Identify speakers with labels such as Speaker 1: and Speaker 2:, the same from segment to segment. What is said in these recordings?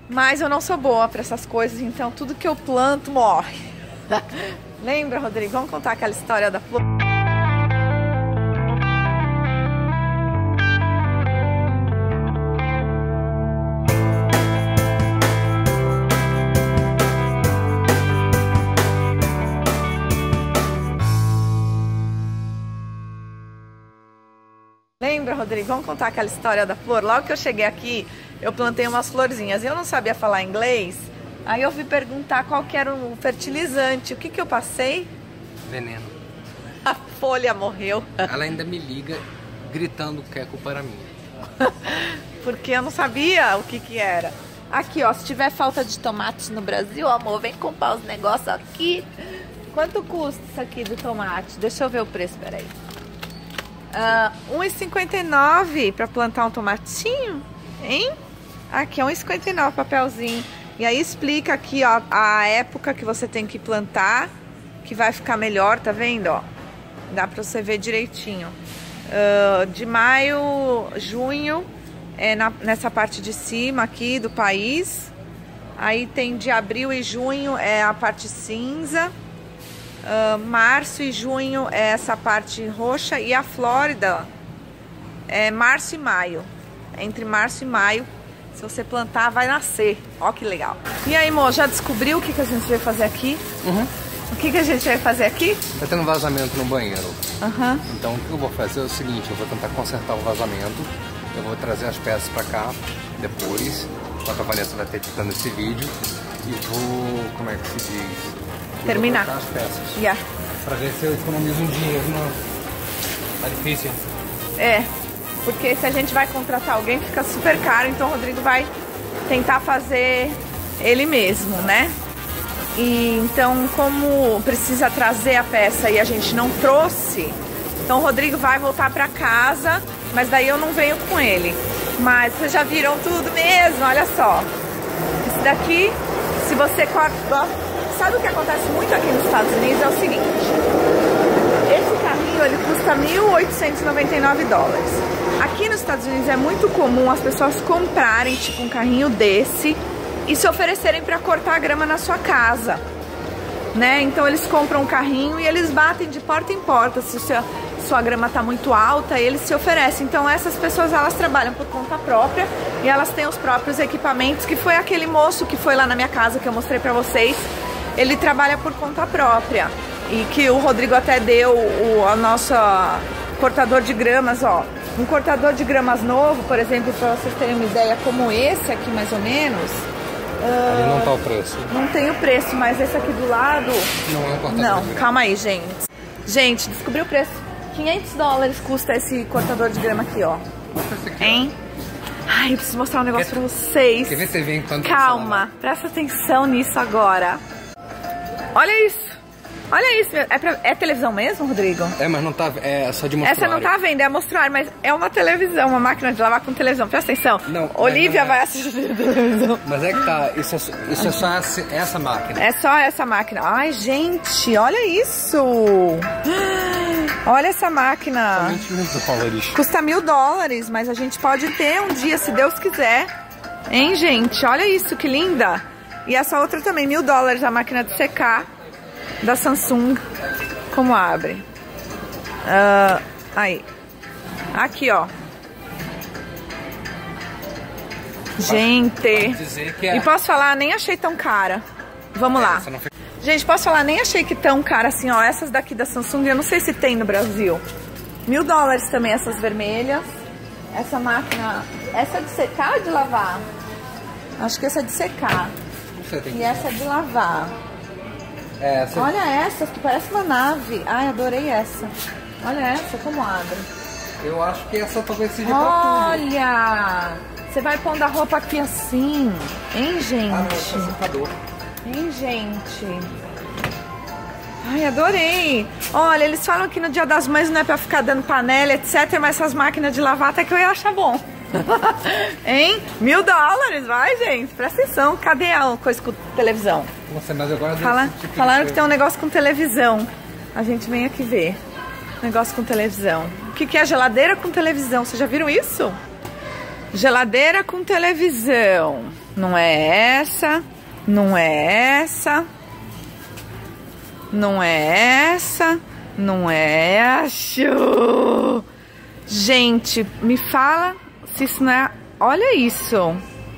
Speaker 1: Mas eu não sou boa para essas coisas, então tudo que eu planto morre. Lembra, Rodrigo? Vamos contar aquela história da flor? Lembra, Rodrigo? Vamos contar aquela história da flor? Logo que eu cheguei aqui, eu plantei umas florzinhas. Eu não sabia falar inglês, aí eu fui perguntar qual que era o fertilizante. O que que eu passei?
Speaker 2: Veneno.
Speaker 1: A folha morreu.
Speaker 2: Ela ainda me liga gritando que é culpa era minha.
Speaker 1: Porque eu não sabia o que que era. Aqui, ó, se tiver falta de tomate no Brasil, amor, vem comprar os negócios aqui. Quanto custa isso aqui do tomate? Deixa eu ver o preço, peraí. R$1,59 para plantar um tomatinho, hein? Aqui é R$1,59 papelzinho. E aí explica aqui, ó, a época que você tem que plantar, que vai ficar melhor, tá vendo, ó? Dá para você ver direitinho. De maio, junho, nessa parte de cima aqui do país. Aí tem de abril e junho é a parte cinza. Março e junho é essa parte roxa, e a Flórida é março e maio. Entre março e maio, se você plantar, vai nascer. Ó que legal. E aí, amor, já descobriu o que que a gente vai fazer aqui? O que que a gente vai fazer aqui?
Speaker 2: Tá tendo vazamento no banheiro.
Speaker 1: Então
Speaker 2: o que eu vou fazer é o seguinte, eu vou tentar consertar o vazamento. Eu vou trazer as peças pra cá depois, enquanto a Vanessa vai ter editando esse vídeo. E vou, como é que se diz?
Speaker 1: Terminar
Speaker 2: as peças.
Speaker 1: Pra
Speaker 2: ver se eu economizo um dinheiro. Tá difícil.
Speaker 1: Porque se a gente vai contratar alguém, fica super caro. Então o Rodrigo vai tentar fazer ele mesmo, né? E então, como precisa trazer a peça e a gente não trouxe, então o Rodrigo vai voltar pra casa, mas daí eu não venho com ele. Mas vocês já viram tudo mesmo, olha só. Esse daqui, se você corta... Sabe o que acontece muito aqui nos Estados Unidos? É o seguinte: esse carrinho ele custa $1.899. Aqui nos Estados Unidos é muito comum as pessoas comprarem tipo um carrinho desse e se oferecerem para cortar a grama na sua casa, né? Então eles compram um carrinho e eles batem de porta em porta. Se sua grama tá muito alta, eles se oferecem. Então essas pessoas, elas trabalham por conta própria e elas têm os próprios equipamentos, que foi aquele moço que foi lá na minha casa que eu mostrei para vocês. Ele trabalha por conta própria. E que o Rodrigo até deu o nosso cortador de gramas, ó. Um cortador de gramas novo, por exemplo, para vocês terem uma ideia, como esse aqui mais ou menos.
Speaker 2: Ali não tá o preço.
Speaker 1: Não tem o preço, mas esse aqui do lado...
Speaker 2: Não é um cortador.
Speaker 1: Não, calma aí, gente. Gente, descobri o preço. $500 custa esse cortador de grama aqui, ó. Hein? Ai, eu preciso mostrar um negócio pra vocês.
Speaker 2: Quer ver TV enquanto...
Speaker 1: Calma, presta atenção nisso agora. Olha isso. Olha isso. É televisão mesmo, Rodrigo?
Speaker 2: Mas não tá... É só de mostruário.
Speaker 1: Essa não tá vendo, é mostruário, mas é uma televisão, uma máquina de lavar com televisão. Presta atenção. Não, Olivia vai assistir televisão.
Speaker 2: Mas é que tá... Isso é só essa máquina.
Speaker 1: É só essa máquina. Ai, gente, olha isso. Olha essa máquina.
Speaker 2: $1.000.
Speaker 1: Custa $1.000, mas a gente pode ter um dia, se Deus quiser. Hein, gente? Olha isso, que linda. E essa outra também, $1.000, a máquina de secar da Samsung. Como abre? Aí. Aqui, ó. Gente. E posso falar, nem achei tão cara. Vamos lá. Gente, posso falar, nem achei que tão cara assim, ó. Essas daqui da Samsung, eu não sei se tem no Brasil. $1.000 também, essas vermelhas. Essa máquina... Essa é de secar ou de lavar? Acho que essa é de secar. E essa é de lavar. Olha essa, que parece uma nave. Ai, adorei essa. Olha essa, como abre.
Speaker 2: Eu acho que essa talvez seja pra tudo.
Speaker 1: Olha! Você vai pondo a roupa aqui assim. Hein, gente? Hein, gente? Ai, adorei. Olha, eles falam que no Dia das Mães não é pra ficar dando panela, etc. Mas essas máquinas de lavar até que eu ia achar bom. Hein? $1.000, vai, gente. Presta atenção. Cadê a coisa com televisão?
Speaker 2: Nossa, mas agora
Speaker 1: falaram que tem um negócio com televisão. A gente vem aqui ver. Negócio com televisão. O que é geladeira com televisão? Vocês já viram isso? Geladeira com televisão. Não é essa. Não é essa. Não é essa. Não é essa. Gente, me fala se isso não é... Olha isso.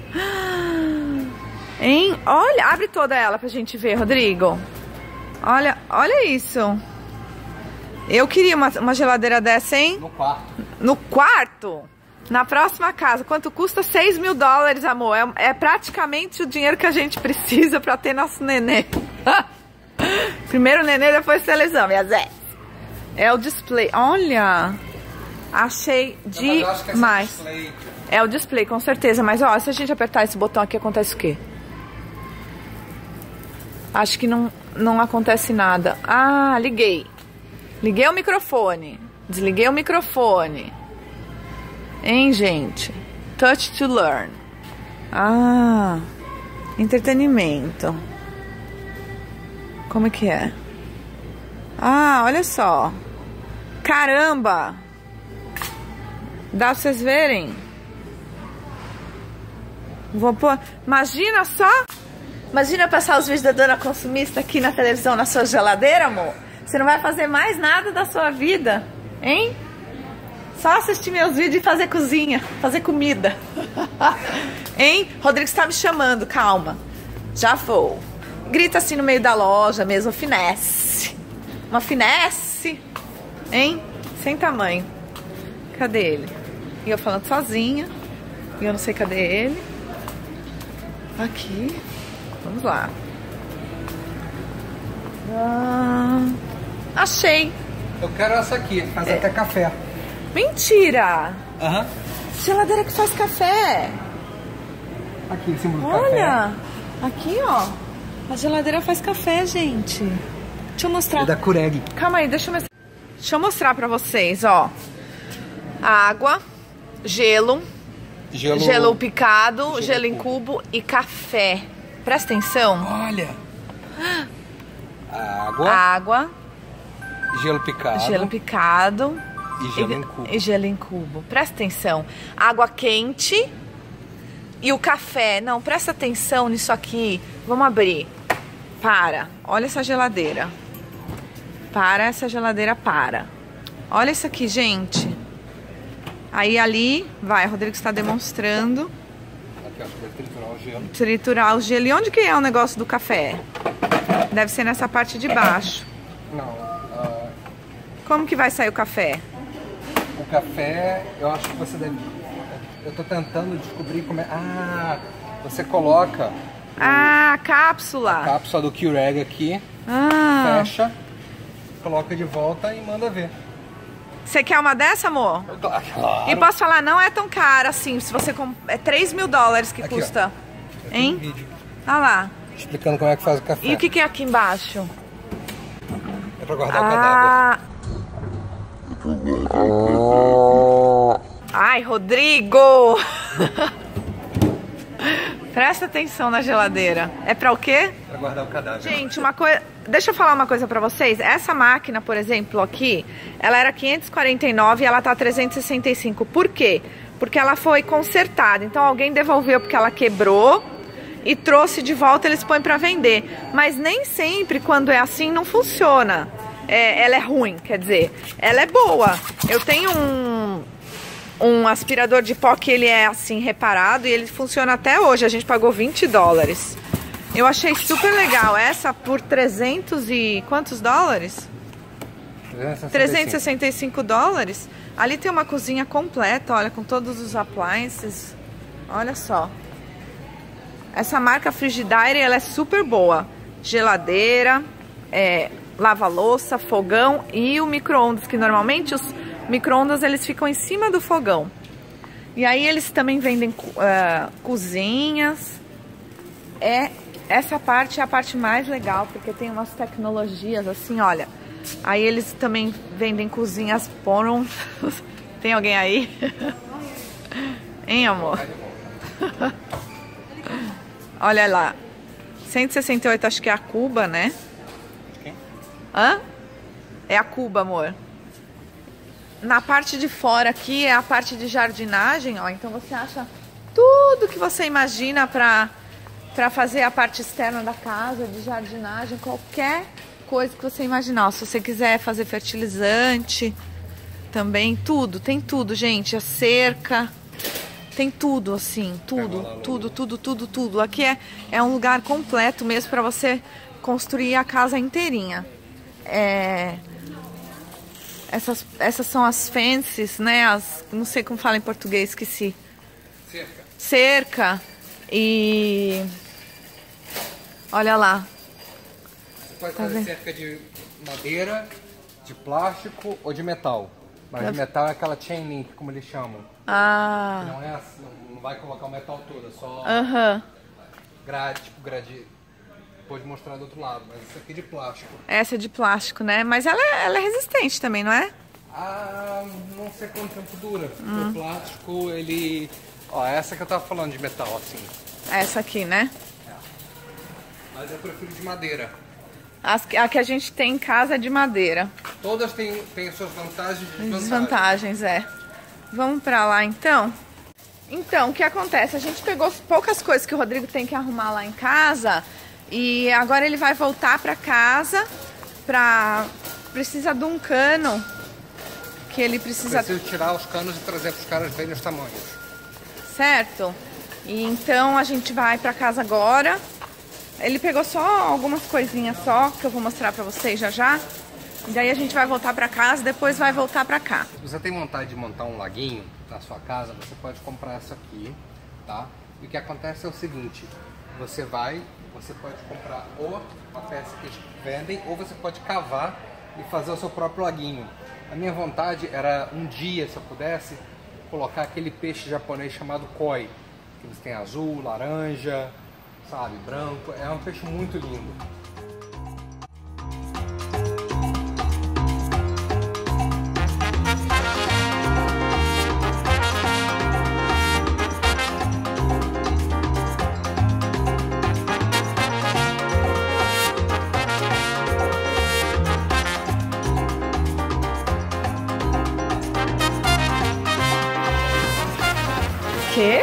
Speaker 1: Hein? Olha, abre toda ela pra gente ver, Rodrigo. Olha, olha isso. Eu queria uma geladeira dessa, hein?
Speaker 2: No quarto.
Speaker 1: No quarto? Na próxima casa. Quanto custa? 6 mil dólares, amor. É praticamente o dinheiro que a gente precisa pra ter nosso nenê. Primeiro nenê, depois televisão, minha Zé. É o display. Olha. Achei demais. É o display, com certeza. Mas, ó, se a gente apertar esse botão aqui, acontece o quê? Acho que não acontece nada. Ah, liguei. Liguei o microfone. Desliguei o microfone. Hein, gente? Touch to learn. Ah, entretenimento. Como é que é? Ah, olha só. Caramba! Dá pra vocês verem? Vou pôr... Imagina só! Imagina passar os vídeos da Dona Consumista aqui na televisão, na sua geladeira, amor. Você não vai fazer mais nada da sua vida, hein? Só assistir meus vídeos e fazer cozinha, fazer comida. Hein? Rodrigo está me chamando, calma. Já vou. Grita assim no meio da loja mesmo, finesse. Uma finesse, hein? Sem tamanho. Cadê ele? E eu falando sozinha. E eu não sei cadê ele. Aqui. Vamos lá. Achei.
Speaker 2: Eu quero essa aqui, faz até café.
Speaker 1: Mentira!
Speaker 2: Aham.
Speaker 1: Geladeira que faz café.
Speaker 2: Aqui, em cima do café.
Speaker 1: Olha, aqui ó. A geladeira faz café, gente. Deixa eu mostrar.
Speaker 2: É da Keurig.
Speaker 1: Calma aí, deixa eu mostrar pra vocês, ó. Água, gelo picado, gelo em cubo e café. Presta atenção.
Speaker 2: Olha. Água.
Speaker 1: Água.
Speaker 2: Gelo picado.
Speaker 1: Gelo picado.
Speaker 2: E gelo em cubo.
Speaker 1: E gelo em cubo. Presta atenção. Água quente e o café. Não, presta atenção nisso aqui. Vamos abrir. Para. Olha essa geladeira. Para essa geladeira, para. Olha isso aqui, gente. Aí ali, vai, o Rodrigo está demonstrando.
Speaker 2: Aqui, ó, triturar o gelo.
Speaker 1: Triturar o gelo. E onde que é o negócio do café? Deve ser nessa parte de baixo.
Speaker 2: Não.
Speaker 1: Como que vai sair o café?
Speaker 2: O café, eu acho que você deve... Eu tô tentando descobrir como é... Ah, você coloca...
Speaker 1: Ah, cápsula.
Speaker 2: A cápsula do Keurig aqui. Fecha, coloca de volta e manda ver.
Speaker 1: Você quer uma dessa, amor?
Speaker 2: Claro.
Speaker 1: E posso falar, não é tão cara assim. Se você é 3 mil dólares que
Speaker 2: aqui,
Speaker 1: custa.
Speaker 2: Ó.
Speaker 1: Hein?
Speaker 2: Um vídeo
Speaker 1: Olha lá.
Speaker 2: explicando como é que faz o café.
Speaker 1: E o que é aqui embaixo?
Speaker 2: É pra guardar o cadáver.
Speaker 1: Ai, Rodrigo! Presta atenção na geladeira. É pra o quê?
Speaker 2: Pra guardar o cadáver.
Speaker 1: Gente, uma coisa... Deixa eu falar uma coisa pra vocês. Essa máquina, por exemplo, aqui, ela era 549 e ela tá 365. Por quê? Porque ela foi consertada. Então alguém devolveu porque ela quebrou e trouxe de volta, eles põem pra vender. Mas nem sempre, quando é assim, não funciona. Ela é ruim, quer dizer, ela é boa. Eu tenho um aspirador de pó que ele é assim reparado e ele funciona até hoje. A gente pagou 20 dólares. Eu achei super legal. Essa por 300 e quantos dólares? 365 dólares. Ali tem uma cozinha completa, olha, com todos os appliances. Olha só. Essa marca Frigidaire, ela é super boa. Geladeira, lava-louça, fogão e o micro-ondas, que normalmente os micro-ondas eles ficam em cima do fogão. E aí eles também vendem cozinhas. Essa parte é a parte mais legal, porque tem umas tecnologias assim, olha. Aí eles também vendem cozinhas porão. Tem alguém aí? Hein, amor? Olha lá. 168, acho que é a Cuba, né? Hã? É a Cuba, amor. na parte de fora aqui é a parte de jardinagem, ó. Então você acha tudo que você imagina para fazer a parte externa da casa, de jardinagem, qualquer coisa que você imaginar. Ó, se você quiser fazer fertilizante, também tudo, tem tudo, gente. A cerca, tem tudo assim, tudo. Aqui é um lugar completo mesmo para você construir a casa inteirinha. Essas são as fences, né? Não sei como fala em português, esqueci. Cerca. E olha lá.
Speaker 2: Você pode fazer cerca de madeira, de plástico ou de metal. Mas de metal é aquela chain link, como eles chamam.
Speaker 1: Ah.
Speaker 2: Não é assim, não vai colocar o metal todo, é só grade, tipo grade. Pode mostrar do outro lado, mas essa aqui é de plástico. Essa é de plástico,
Speaker 1: né? Mas ela é resistente também, não é?
Speaker 2: Ah, não sei quanto tempo dura. O plástico, ele... Ó, essa que eu tava falando de metal, assim.
Speaker 1: Essa aqui, né?
Speaker 2: É. Mas eu prefiro de madeira.
Speaker 1: A que a gente tem em casa é de madeira.
Speaker 2: Todas têm suas vantagens e
Speaker 1: desvantagens. Vamos pra lá, então? Então, o que acontece? A gente pegou poucas coisas que o Rodrigo tem que arrumar lá em casa... E agora ele vai voltar para casa, precisa de um cano, que ele precisa...
Speaker 2: Preciso tirar os canos e trazer para os caras verem os tamanhos.
Speaker 1: Certo. E então a gente vai para casa agora. Ele pegou só algumas coisinhas só, que eu vou mostrar para vocês já. E daí a gente vai voltar para casa, depois vai voltar para cá.
Speaker 2: Se você tem vontade de montar um laguinho na sua casa, você pode comprar essa aqui, tá? E o que acontece é o seguinte, você pode comprar ou uma peça que eles vendem, ou você pode cavar e fazer o seu próprio laguinho. A minha vontade era um dia, se eu pudesse, colocar aquele peixe japonês chamado koi, que eles têm azul, laranja, sabe, branco. É um peixe muito lindo.
Speaker 1: Quê?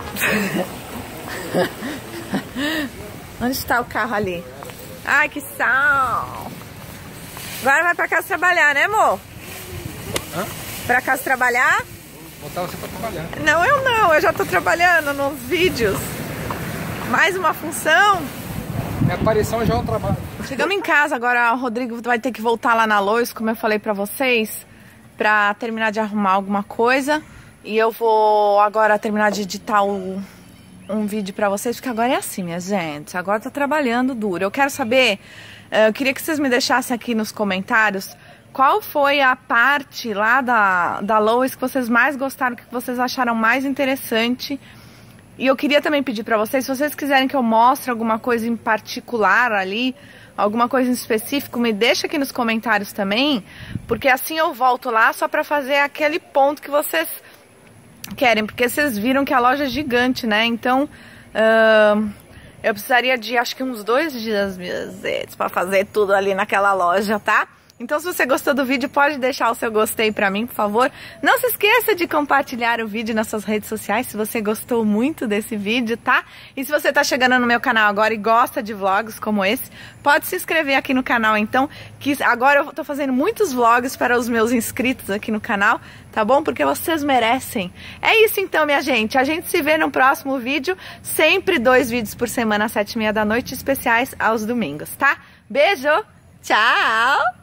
Speaker 1: Onde está o carro ali? Ai, que sal! Agora vai pra casa trabalhar, né, amor?
Speaker 2: Hã?
Speaker 1: Pra casa trabalhar?
Speaker 2: Botar você pra trabalhar.
Speaker 1: Não, eu já tô trabalhando nos vídeos. Mais uma função.
Speaker 2: Minha aparição já é um trabalho.
Speaker 1: Chegamos em casa, agora o Rodrigo vai ter que voltar lá na Lois, como eu falei pra vocês, pra terminar de arrumar alguma coisa. E eu vou agora terminar de editar um vídeo pra vocês, porque agora é assim, minha gente. Agora tá trabalhando duro. Eu quero saber, eu queria que vocês me deixassem aqui nos comentários qual foi a parte lá da Lois que vocês mais gostaram, que vocês acharam mais interessante. E eu queria também pedir pra vocês, se vocês quiserem que eu mostre alguma coisa em particular ali, alguma coisa em específico, me deixa aqui nos comentários também, porque assim eu volto lá só pra fazer aquele ponto que vocês querem, porque vocês viram que a loja é gigante, né? Então, eu precisaria de, acho que uns 2 dias pra fazer tudo ali naquela loja, tá? Então, se você gostou do vídeo, pode deixar o seu gostei pra mim, por favor. Não se esqueça de compartilhar o vídeo nas suas redes sociais, se você gostou muito desse vídeo, tá? E se você tá chegando no meu canal agora e gosta de vlogs como esse, pode se inscrever aqui no canal, então, que agora eu tô fazendo muitos vlogs para os meus inscritos aqui no canal, tá bom? Porque vocês merecem. É isso então, minha gente. A gente se vê no próximo vídeo, sempre 2 vídeos por semana às 7h30 da noite, especiais aos domingos, tá? Beijo, tchau!